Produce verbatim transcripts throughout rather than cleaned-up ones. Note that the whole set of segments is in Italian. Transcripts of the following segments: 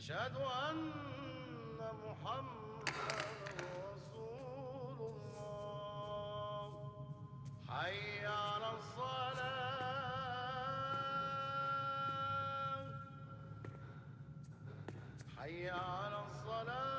أشهد أن محمد رسول الله حي على الصلاة حي على الصلاة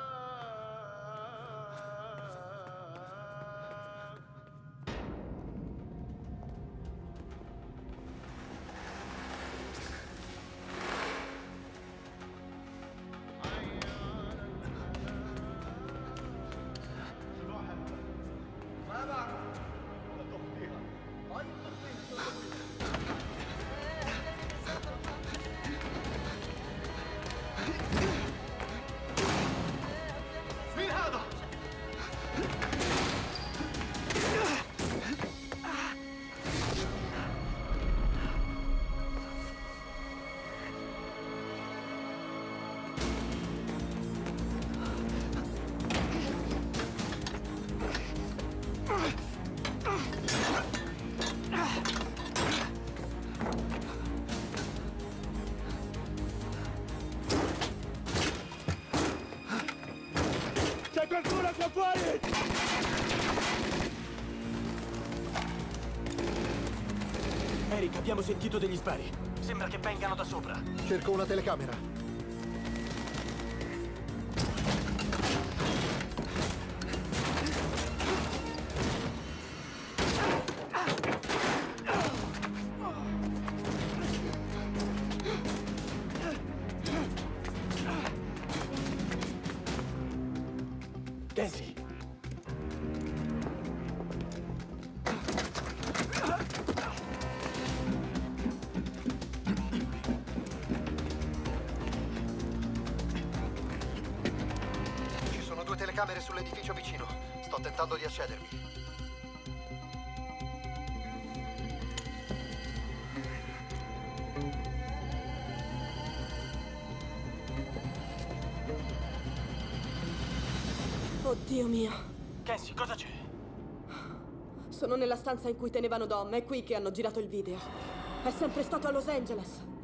C'è qualcuno qua fuori! Eric, abbiamo sentito degli spari. Sembra che vengano da sopra. Cerco una telecamera. Kenzie! Ci sono due telecamere sull'edificio vicino. Sto tentando di accedervi. Oddio mio. Kenzie, cosa c'è? Sono nella stanza in cui tenevano Dom. È qui che hanno girato il video. È sempre stato a Los Angeles.